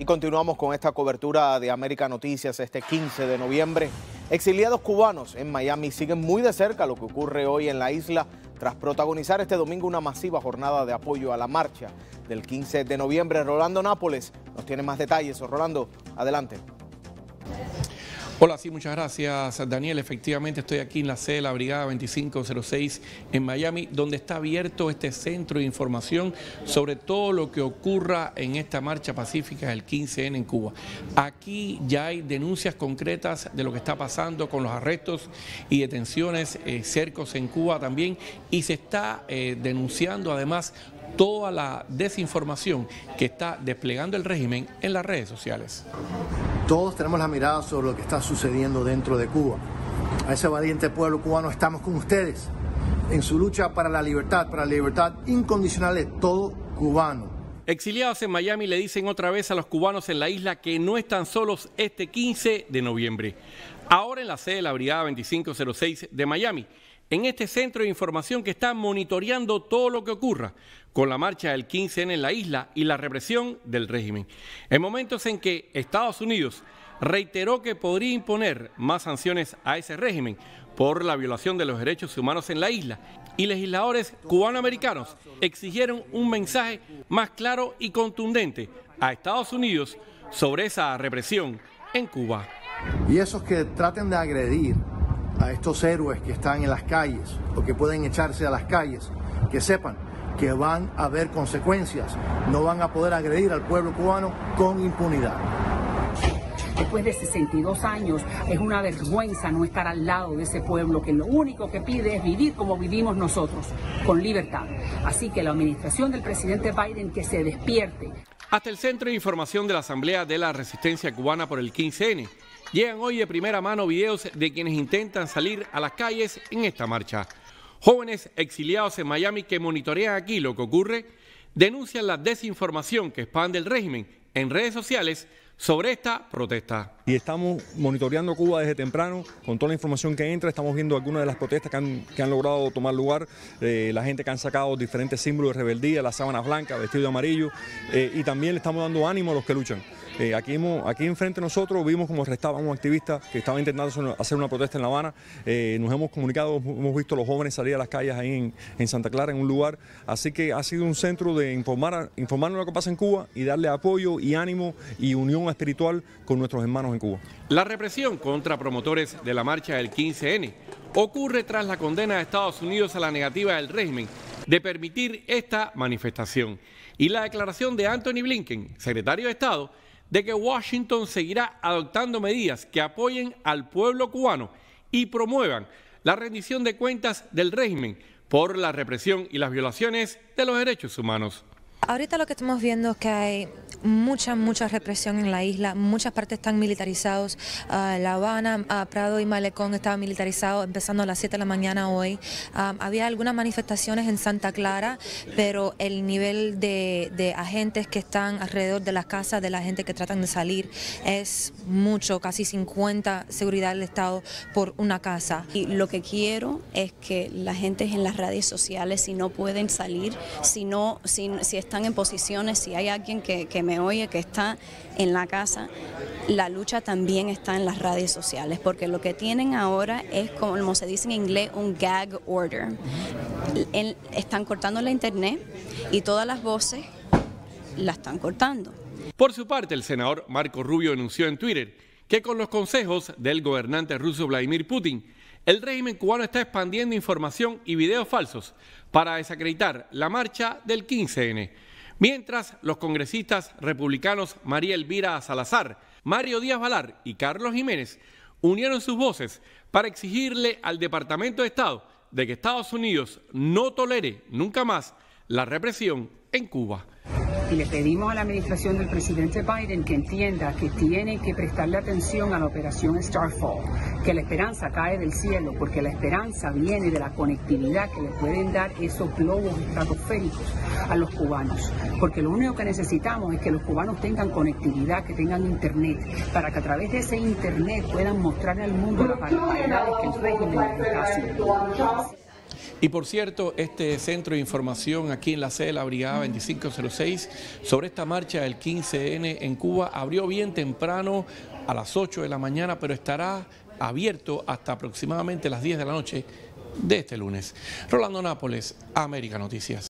continuamos con esta cobertura de América Noticias este 15 de noviembre. Exiliados cubanos en Miami siguen muy de cerca lo que ocurre hoy en la isla tras protagonizar este domingo una masiva jornada de apoyo a la marcha del 15 de noviembre. Rolando Nápoles nos tiene más detalles. Rolando, adelante. Hola, sí, muchas gracias, Daniel. Efectivamente estoy aquí en la sede de la Brigada 2506 en Miami, donde está abierto este centro de información sobre todo lo que ocurra en esta marcha pacífica del 15N en Cuba. Aquí ya hay denuncias concretas de lo que está pasando con los arrestos y detenciones, cercos en Cuba también, y se está denunciando además toda la desinformación que está desplegando el régimen en las redes sociales. Todos tenemos la mirada sobre lo que está sucediendo dentro de Cuba. A ese valiente pueblo cubano estamos con ustedes en su lucha para la libertad incondicional de todo cubano. Exiliados en Miami le dicen otra vez a los cubanos en la isla que no están solos este 15 de noviembre. Ahora en la sede de la Brigada 2506 de Miami, en este centro de información que está monitoreando todo lo que ocurra con la marcha del 15N en la isla y la represión del régimen. En momentos en que Estados Unidos reiteró que podría imponer más sanciones a ese régimen por la violación de los derechos humanos en la isla, y legisladores cubanoamericanos exigieron un mensaje más claro y contundente a Estados Unidos sobre esa represión en Cuba. Y esos que traten de agredir a estos héroes que están en las calles o que pueden echarse a las calles, que sepan que van a haber consecuencias, no van a poder agredir al pueblo cubano con impunidad. Después de 62 años es una vergüenza no estar al lado de ese pueblo que lo único que pide es vivir como vivimos nosotros, con libertad. Así que la administración del presidente Biden que se despierte. Hasta el Centro de Información de la Asamblea de la Resistencia Cubana por el 15N. Llegan hoy de primera mano videos de quienes intentan salir a las calles en esta marcha. Jóvenes exiliados en Miami que monitorean aquí lo que ocurre, denuncian la desinformación que expande el régimen en redes sociales sobre esta protesta. Y estamos monitoreando Cuba desde temprano, con toda la información que entra, estamos viendo algunas de las protestas que han logrado tomar lugar, la gente que han sacado diferentes símbolos de rebeldía, la sábana blanca, vestido de amarillo, y también le estamos dando ánimo a los que luchan. Aquí enfrente de nosotros vimos como arrestaban a un activista que estaba intentando hacer una protesta en La Habana. Nos hemos comunicado, hemos visto a los jóvenes salir a las calles ahí en Santa Clara, en un lugar. Así que ha sido un centro de informarnos lo que pasa en Cuba y darle apoyo y ánimo y unión espiritual con nuestros hermanos en Cuba. La represión contra promotores de la marcha del 15N ocurre tras la condena de Estados Unidos a la negativa del régimen de permitir esta manifestación y la declaración de Anthony Blinken, secretario de Estado, de que Washington seguirá adoptando medidas que apoyen al pueblo cubano y promuevan la rendición de cuentas del régimen por la represión y las violaciones de los derechos humanos. Ahorita lo que estamos viendo es que hay mucha represión en la isla, muchas partes están militarizados. La Habana, Prado y Malecón estaban militarizados empezando a las 7 de la mañana hoy. Había algunas manifestaciones en Santa Clara, pero el nivel de agentes que están alrededor de las casas de la gente que tratan de salir es mucho, casi 50 seguridad del Estado por una casa. Y lo que quiero es que la gente en las redes sociales, si no pueden salir, si están en posiciones, si hay alguien que me oye, que está en la casa, la lucha también está en las redes sociales, porque lo que tienen ahora es, como se dice en inglés, un gag order. Están cortando la internet y todas las voces la están cortando. Por su parte, el senador Marco Rubio denunció en Twitter que con los consejos del gobernante ruso Vladimir Putin, el régimen cubano está expandiendo información y videos falsos para desacreditar la marcha del 15N. Mientras, los congresistas republicanos María Elvira Salazar, Mario Díaz-Balart y Carlos Jiménez unieron sus voces para exigirle al Departamento de Estado de que Estados Unidos no tolere nunca más la represión en Cuba. Y le pedimos a la administración del presidente Biden que entienda que tiene que prestarle atención a la operación Starfall, que la esperanza cae del cielo, porque la esperanza viene de la conectividad que le pueden dar esos globos estratosféricos a los cubanos, porque lo único que necesitamos es que los cubanos tengan conectividad, que tengan internet, para que a través de ese internet puedan mostrarle al mundo las barbaridades que el régimen les está haciendo. Y por cierto, este centro de información aquí en la sede de la Brigada 2506 sobre esta marcha del 15N en Cuba abrió bien temprano a las 8 de la mañana, pero estará abierto hasta aproximadamente las 10 de la noche de este lunes. Rolando Nápoles, América Noticias.